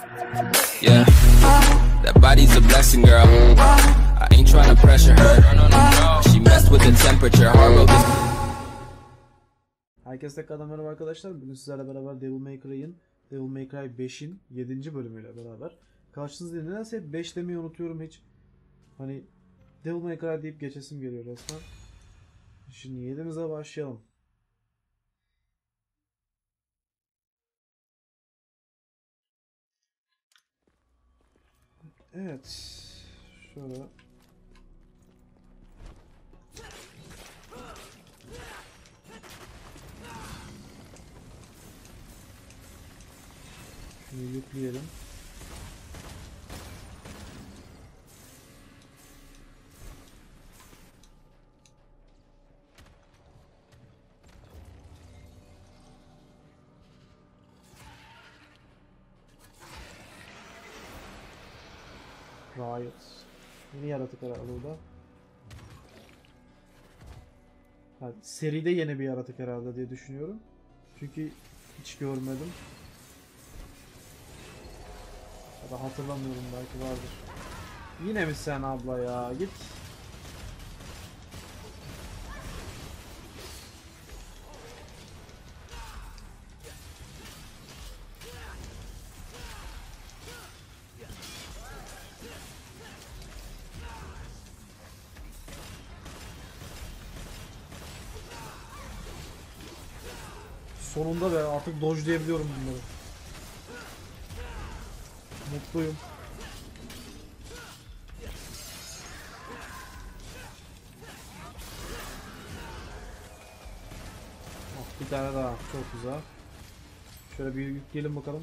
Yeah, that body's a blessing, girl. I ain't trying to pressure her. She messed with the temperature. Hard road this. Herkese tekrardan merhaba arkadaşlar. Bugün sizlerle beraber Devil May Cry 5'in 7. bölümüyle beraber karşınızdayım. Nedense hep 5 demeyi unutuyorum hiç. Hani Devil May Cry deyip geçesim geliyor resmen. Şimdi 7'mize başlayalım. Evet. Şöyle. Şunu yükleyelim. Riot. Yeni yaratık herhalde burada. Yani seride yeni bir yaratık herhalde diye düşünüyorum. Çünkü hiç görmedim. Ya da hatırlamıyorum, belki vardır. Yine mi sen abla ya? Git. Sonunda be, artık dodge'layabiliyorum bunları. Mutluyum. Oh, bir tane daha, çok güzel. Şöyle bir yükleyelim bakalım.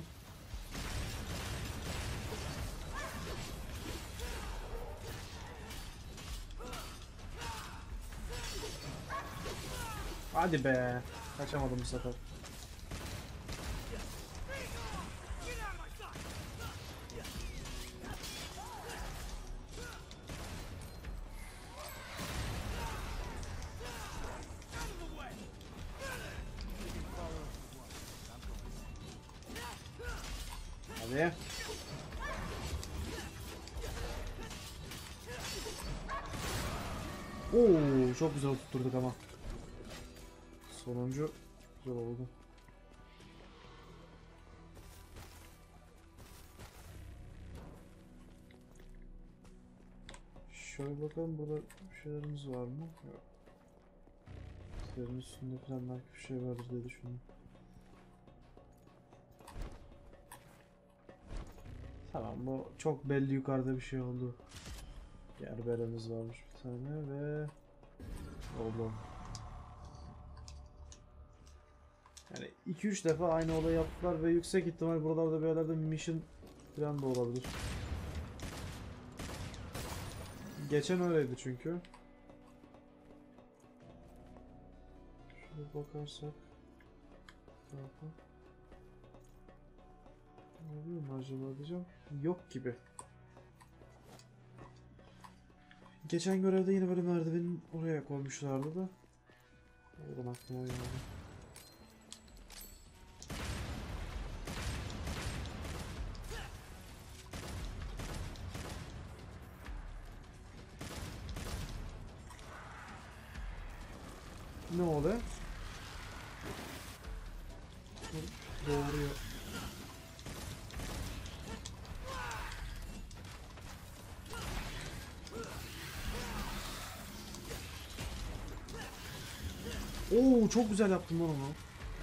Hadi be, kaçamadım bu sefer. Hadi. Oo, çok güzel tutturduk ama. Sonuncu güzel oldu. Şöyle bakalım, burada bir şeylerimiz var mı? Yok. Serin üstünde falan belki bir şey vardır diye düşündüm. Tamam, bu çok belli, yukarıda bir şey oldu. Gerberemiz varmış bir tane ve oldu. Yani 2-3 defa aynı olayı yaptılar ve yüksek ihtimal buralarda bir yerlerde mission falan da olabilir. Geçen öyleydi çünkü. Şöyle bakarsak. Ne oluyor mu acaba diyeceğim. Yok gibi. Geçen görevde yine böyle merdivenin oraya koymuşlardı da. Oradan aklıma geldi. Ne oluyor? Doğruyor. Oo, çok güzel yaptım lan onu.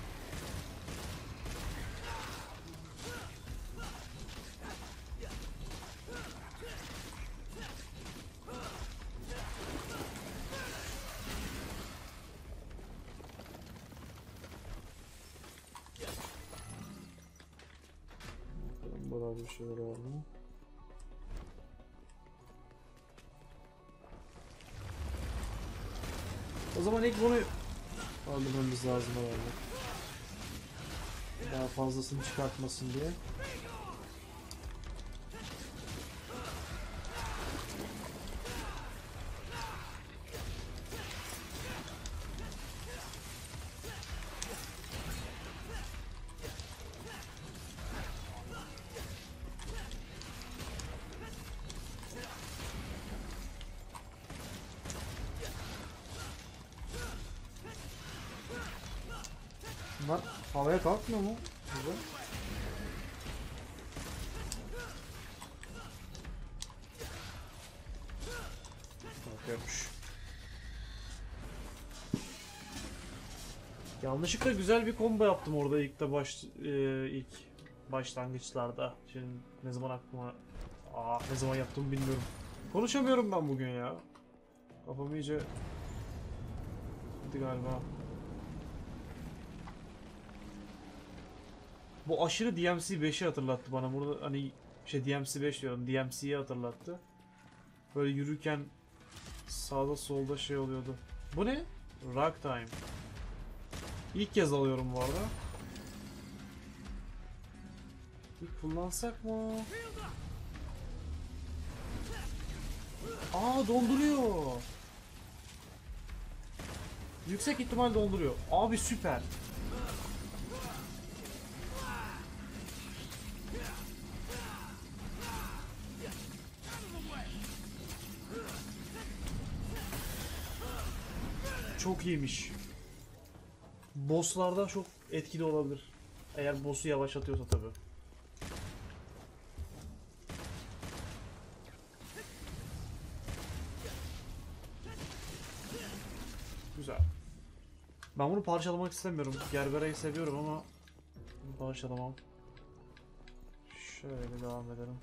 Burada bir şeyler var mı? O zaman ilk bunu öldürmemiz lazım herhalde. Daha fazlasını çıkartmasın diye. Bunlar havaya kalkmıyor mu? Güzel. Kalkıyormuş. Yanlışlıkla güzel bir combo yaptım orada ilk ilk başlangıçlarda. Şimdi ne zaman aklıma ne zaman yaptım bilmiyorum. Konuşamıyorum ben bugün ya. Kafam iyice gitti galiba. Bu aşırı DMC 5'i hatırlattı bana. Burada hani DMC 5 diyorum. DMC'yi hatırlattı. Böyle yürürken sağda solda şey oluyordu. Bu ne? Rock Time. İlk kez alıyorum bu arada. İlk kullansak mı? Donduruyor. Yüksek ihtimal donduruyor. Abi süper. Çok iyiymiş. Bosslarda çok etkili olabilir. Eğer boss'u yavaşlatıyorsa tabii. Güzel. Ben bunu parçalamak istemiyorum. Gerbera'yı seviyorum ama bunu parçalamam. Şöyle devam edelim.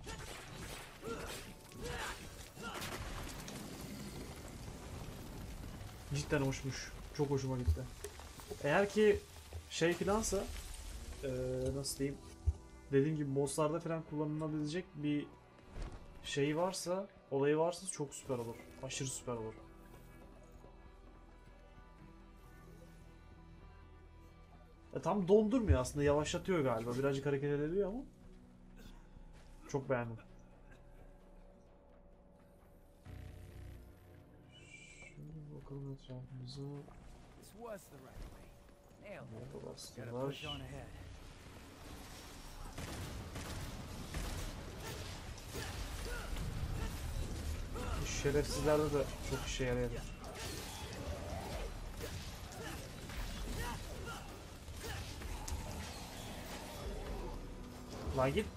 Cidden hoşmuş. Çok hoşuma gitti. Eğer ki şey filansa nasıl diyeyim, dediğim gibi bosslarda falan kullanılabilecek bir şey varsa, olayı varsa çok süper olur. Aşırı süper olur. Tam dondurmuyor aslında, yavaşlatıyor galiba. Birazcık hareket edebiliyor ama çok beğendim. Şöyle bakalım etrafımıza. Burada bastırlar. Bu şerefsizlerde de çok işe yarıyor. Lan git.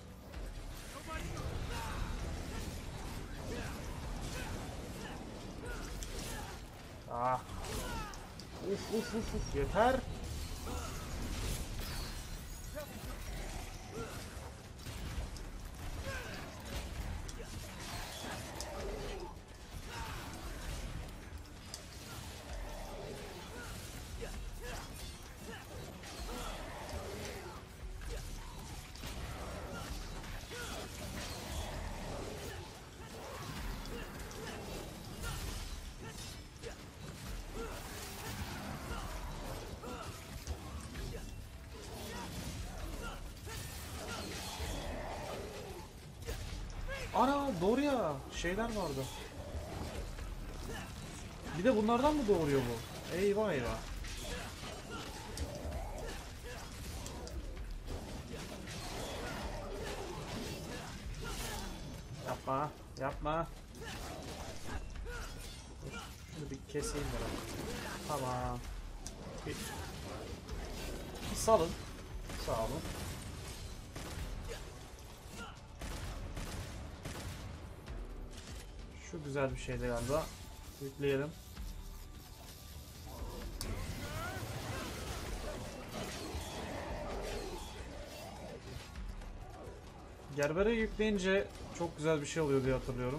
Uf yeter. Ana doğru ya, şeyler vardı. Bir de bunlardan mı doğuruyor bu? Eyvah eyvah. Yapma, yapma. Şunu bir keseyim ben. Tamam. Bir salın. Sağ olun. Şu güzel bir şeydi galiba. Yükleyelim. Gerbera'yı yükleyince çok güzel bir şey oluyor diye hatırlıyorum.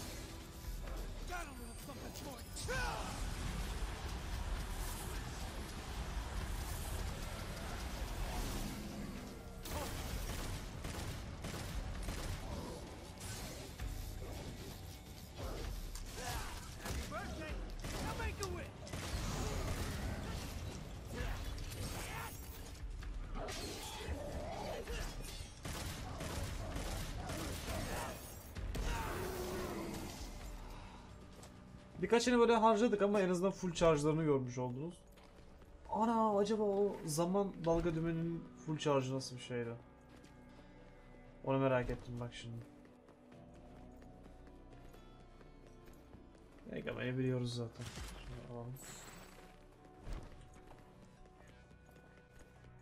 Birkaçını böyle harcadık ama en azından full charge'larını görmüş oldunuz. Ana, acaba o zaman dalga dümeninin full charge'ı nasıl bir şeydi? Onu merak ettim bak şimdi. Megaman'ı biliyoruz zaten. Şunu alalım.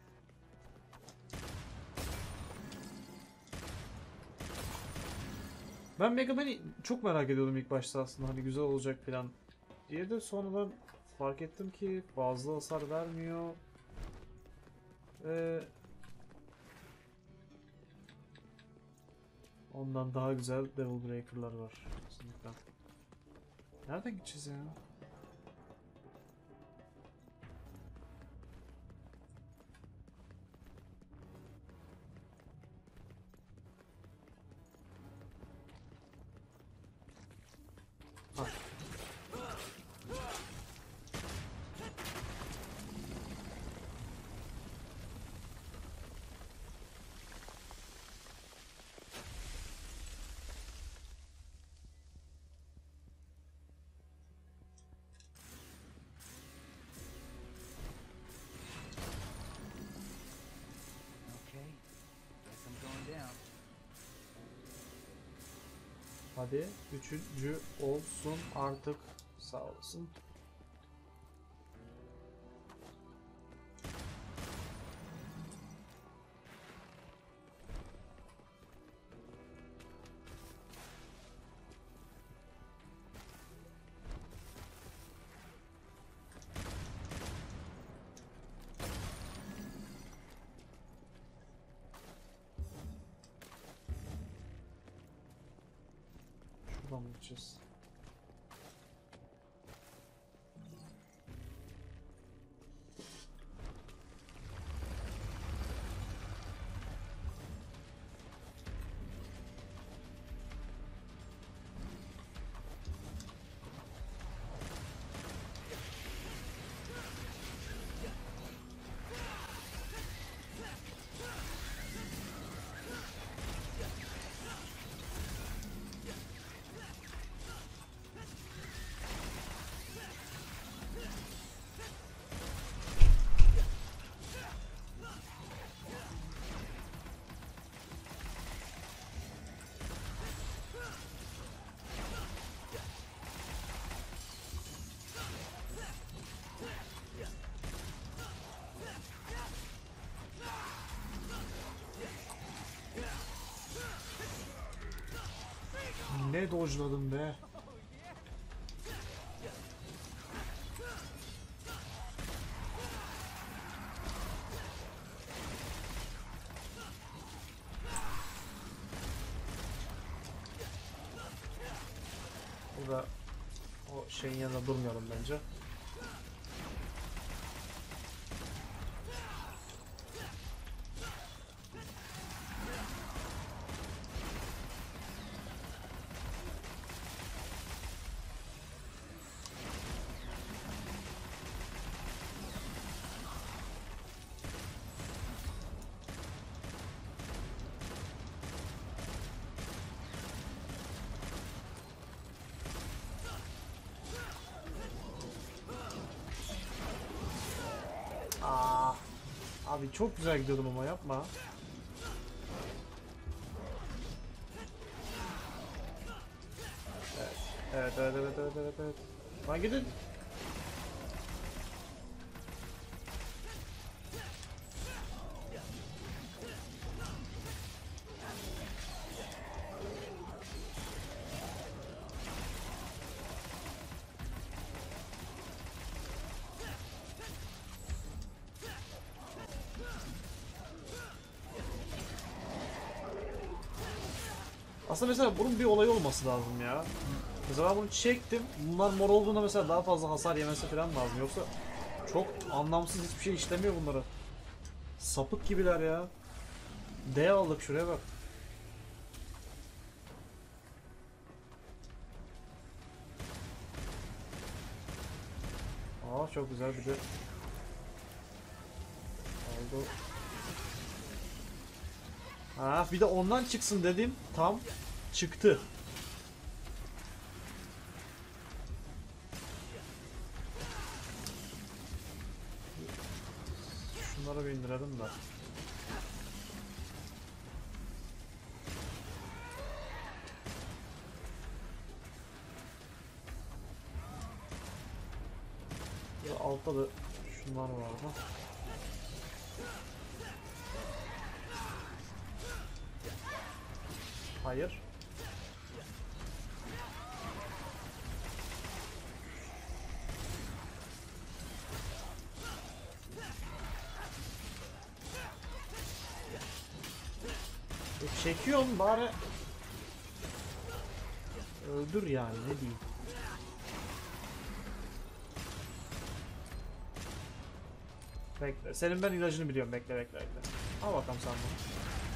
Ben Mega Man'i çok merak ediyordum ilk başta aslında, hani güzel olacak falan diye de sonradan fark ettim ki fazla hasar vermiyor. Ondan daha güzel Devil Breaker'lar var kesinlikle. Nereden gideceğiz ya? Ha. Okay, guess I'm going down. Hadi üçüncü olsun artık, sağ olasın. Şuradan mı gideceğiz? Ne dodge'ladım be. Burada o şeyin yanında durmayalım bence. Abi çok güzel gidiyordum ama yapma. Evet. Lan gidin. Aslında mesela bunun bir olayı olması lazım ya. Mesela ben bunu çektim. Bunlar mor olduğunda mesela daha fazla hasar yemesi falan lazım. Yoksa çok anlamsız, hiçbir şey işlemiyor bunları. Sapık gibiler ya. D aldık, şuraya bak. Aa çok güzel bir de. Oldu. Ha bir de ondan çıksın dedim. Tam çıktı. Şunları bir indirelim de. Ya altta da şunlar vardı. Hayır. Çekiyorum bari. Öldür yani, ne diyeyim. Bekle. Senin ben ilacını biliyorum. Bekle bekle bekle. Al bakalım sen bunu.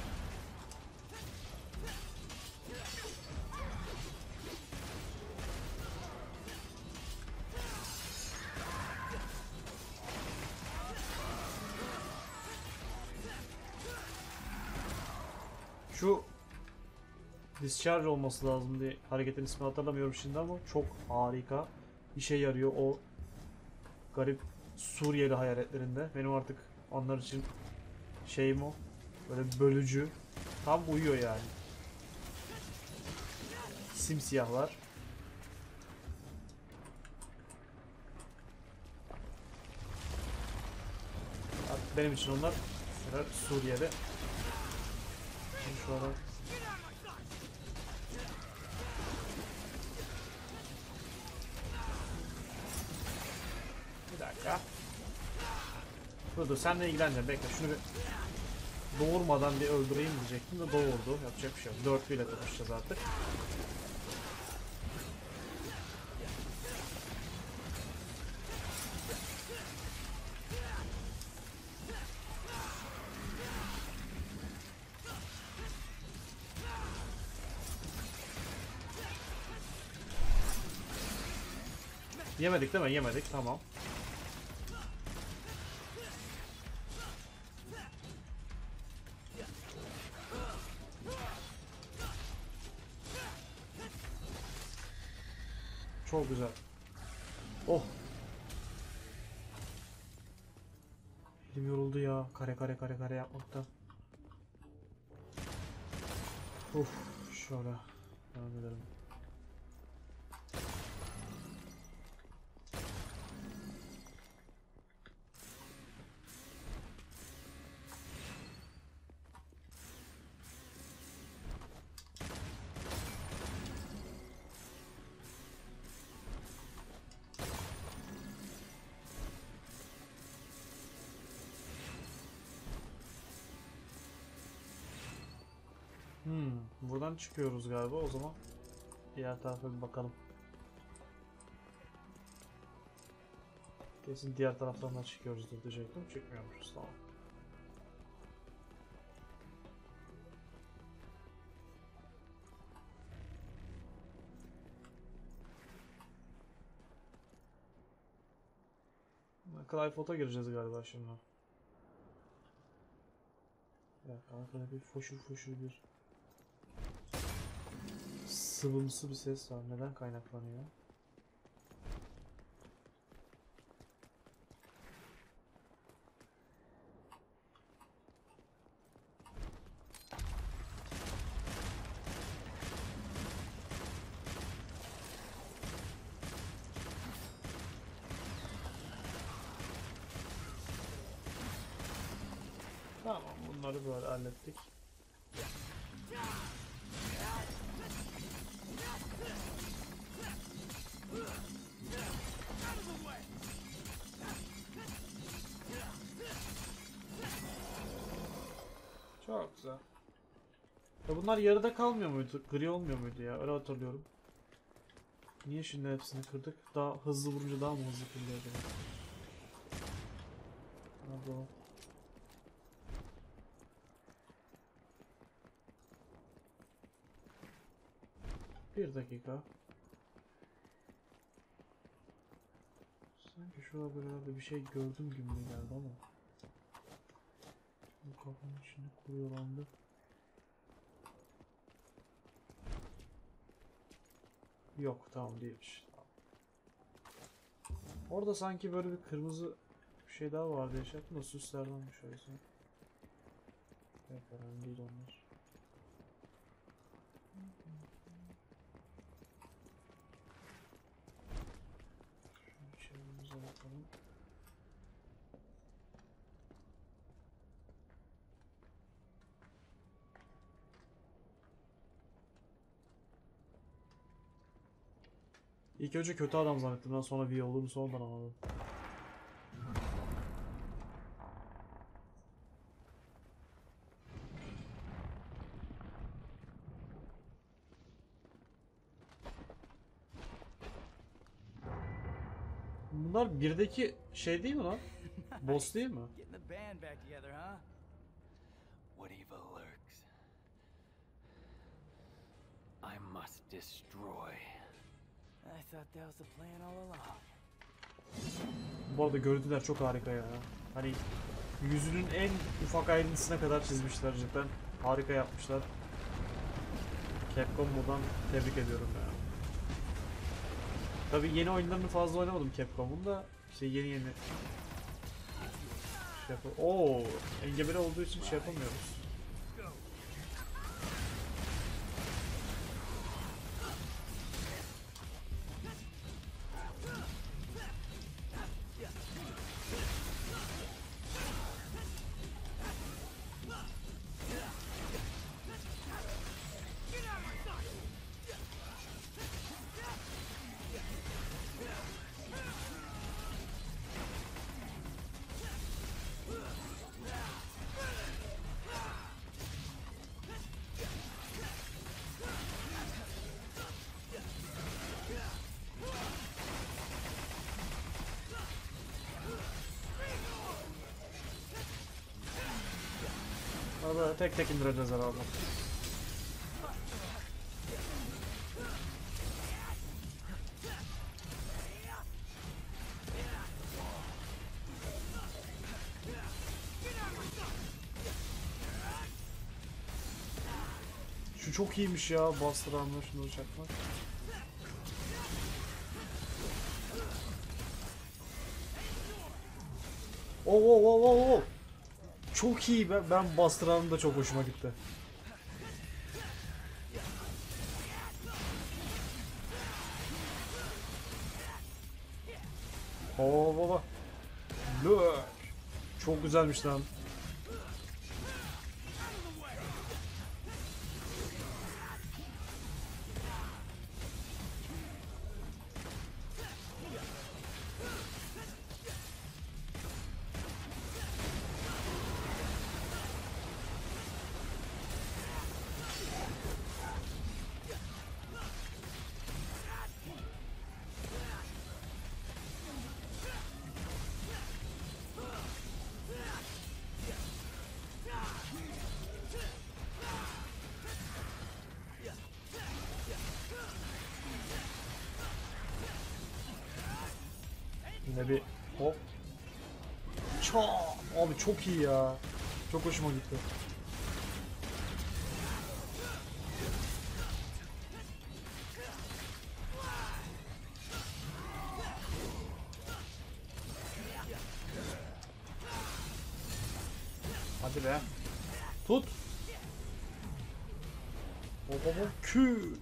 Şu discharge olması lazım diye hareketin ismini hatırlamıyorum şimdi ama çok harika. İşe yarıyor o garip Suriyeli hayaletlerinde. Benim artık onlar için şeyim o. Böyle bölücü. Tam uyuyor yani. Simsiyahlar. Artık benim için onlar Suriye'de. Şu ara bir dakika. Dur senle ilgileneceğim. Bekle şunu bir doğurmadan bir öldüreyim diyecektim de doğurdu. Yapacak bir şey yok. 4 ile tutuşacağız artık. Yemedik değil mi? Yemedik. Tamam. Çok güzel. Oh. Elim yoruldu ya. Kare kare kare kare yapmaktan. Uf. Şöyle. Devam edelim. Buradan çıkıyoruz galiba, o zaman diğer tarafa bir bakalım. Kesin diğer taraftan da çıkıyoruzdur diyecektim. Çıkmıyormuşuz, tamam. Clive gireceğiz galiba şimdi. Ya arkada bir foşur foşur bir sıvımsı bir ses var. Neden kaynaklanıyor? Tamam, bunları böyle hallettik. Çok güzel. Ya bunlar yarıda kalmıyor muydu? Gri olmuyor muydu ya? Öyle hatırlıyorum. Niye şimdi hepsini kırdık? Daha hızlı vurunca daha mı hızlı kırılıyor acaba? Nerede o? Bir dakika. Sanki şurada böyle bir şey gördüm gibi geldi ama. Bu kafanın içinde kuruyorlandı. Yok, tamam değilmiş. Tamam. Orada sanki böyle bir kırmızı bir şey daha vardı, yaşattım da süslerdenmiş öyleyse. Pek önemli değil onlar. Şunu içerimize bakalım. İlk önce kötü adam zannettim, ben sonra bir olduğunu sonradan anladım. Bunlar birdeki şey değil mi lan? Boss değil mi? Getting the band back together, huh? What evil lurks? I must destroy. I thought that was the plan all along. Bu arada görüntüler çok harika ya. Hani yüzünün en ufak ayrıntısına kadar çizmişler cidden. Harika yapmışlar. Capcom buradan tebrik ediyorum ya. Tabii yeni oyunlarını fazla oynamadım Capcom'un da işte yeni şey Oo, engebeli olduğu için şey yapamıyoruz. Arada tek tek indireceğiz herhalde. Şu çok iyiymiş ya, Buster Armor şunu çakmak. Oo. Çok iyi, ben Buster Armor da çok hoşuma gitti. Oo baba. Look. Çok güzelmiş lan. Yine bir hop. Çaa! Abi çok iyi ya. Çok hoşuma gitti. Hadi be. Tut. Hop hop hop. Kü.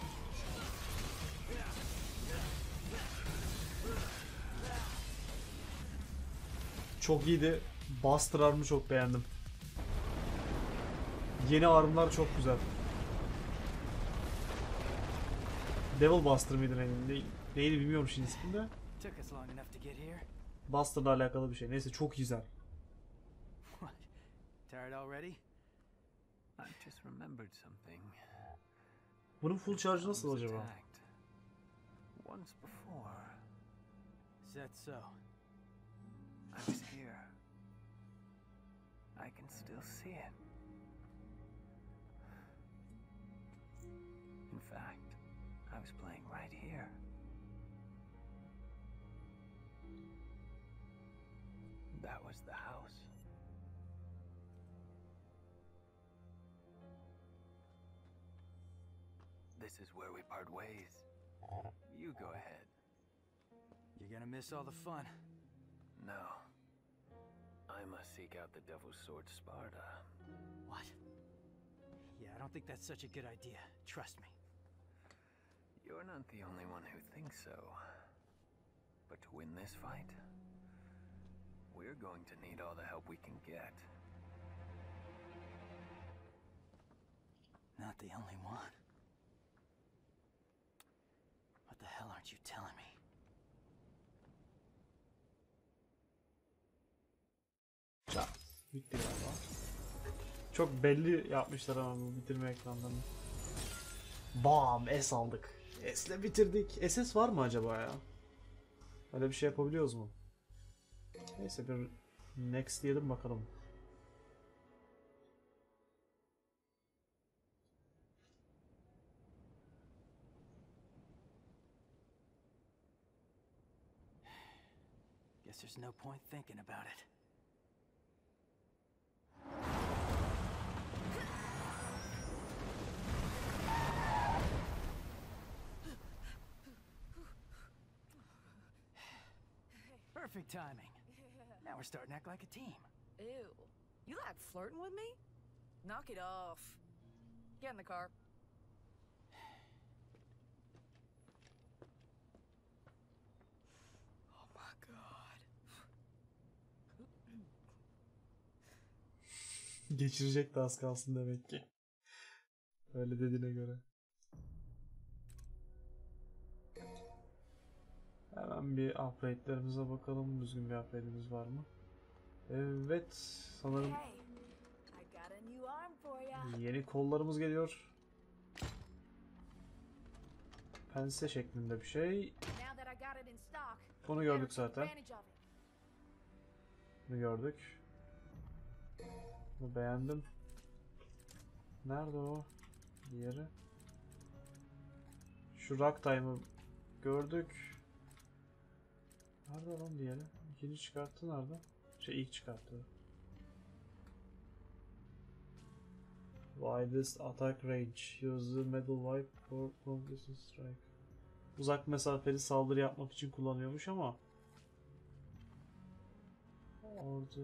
Çok iyiydi. Buster Arm'ı çok beğendim. Yeni armlar çok güzel. Devil Buster mıydı neydi bilmiyorum şimdi ismini de. Took us long enough to get here. Buster'la alakalı bir şey. Neyse çok güzel. What? Tired already? I just remembered something. Bunun full charge nasıl I was acaba? attacked once before. Is that so? I was here. I can still see it. In fact, I was playing right here. That was the house. This is where we part ways. You go ahead. You're gonna miss all the fun. No. I must seek out the Devil's Sword Sparta. What? Yeah, I don't think that's such a good idea. Trust me. You're not the only one who thinks so. But to win this fight, we're going to need all the help we can get. Not the only one. What the hell aren't you telling me? Bitti galiba. Çok belli yapmışlar ama bu bitirme ekranlarını. Bam! S aldık. S'le bitirdik. SS var mı acaba ya? Öyle bir şey yapabiliyoruz mu? Neyse bir next diyelim bakalım. Guess there's no point thinking about it. Perfect timing. Now we're starting to act like a team. Ew. You like flirting with me? Knock it off. Get in the car. Oh my god. Geçirecek de az kalsın demek ki. Öyle dediğine göre. Hemen bir upgrade'lerimize bakalım. Düzgün bir upgrade'imiz var mı? Evet. Sanırım Hey, I got a new arm for ya. yeni kollarımız geliyor. Pense şeklinde bir şey. Now that I got it in stock, Bunu gördük better take zaten. advantage of it. Bunu gördük. Bunu beğendim. Nerede o? Diğeri. Şu Rock Time'ı gördük. Nerede lan diğeri? İkinci çıkarttı nerede? İlk çıkarttı. Widest attack range. Use the metal wipe for long distance strike. Uzak mesafeli saldırı yapmak için kullanıyormuş ama orada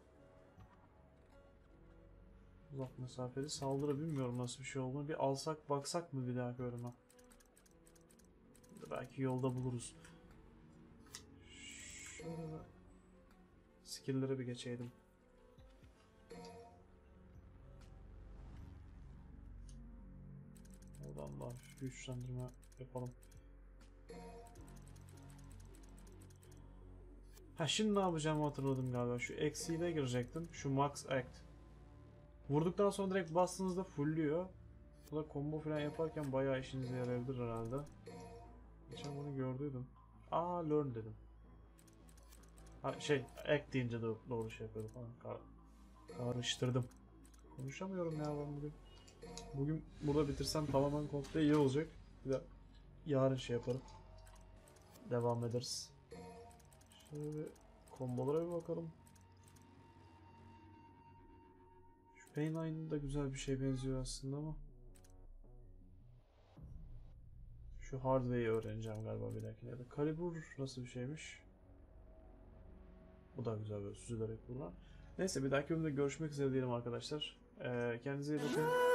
uzak mesafeli saldırı bilmiyorum nasıl bir şey olduğunu. Bir alsak baksak mı bir daha bölüme? Belki yolda buluruz. Şöyle skill'lere bir geçeydim. Oradan da hafif güçlendirme yapalım. Ha şimdi ne yapacağımı hatırladım galiba. Şu eksiyle girecektim. Şu Max Act. Vurduktan sonra direkt bastığınızda fullüyor. Bu da combo falan yaparken bayağı işinize yarayabilir herhalde. Geçen bunu gördüydüm. Aa learn dedim. Ha act deyince de doğru şey yapıyordum falan. Karıştırdım. Konuşamıyorum ya ben bugün. Bugün burada bitirsem tamamen komple iyi olacak. Bir de yarın şey yaparım. Devam ederiz. Şöyle bir kombolara bir bakalım. Şu Pain da güzel bir şey benziyor aslında ama. Şu Hardway'i öğreneceğim galiba bir dahakine. Ya da Calibur nasıl bir şeymiş? Bu da güzel böyle süzülerek kullan. Neyse bir dahaki bölümde görüşmek üzere diyelim arkadaşlar. Kendinize iyi bakın.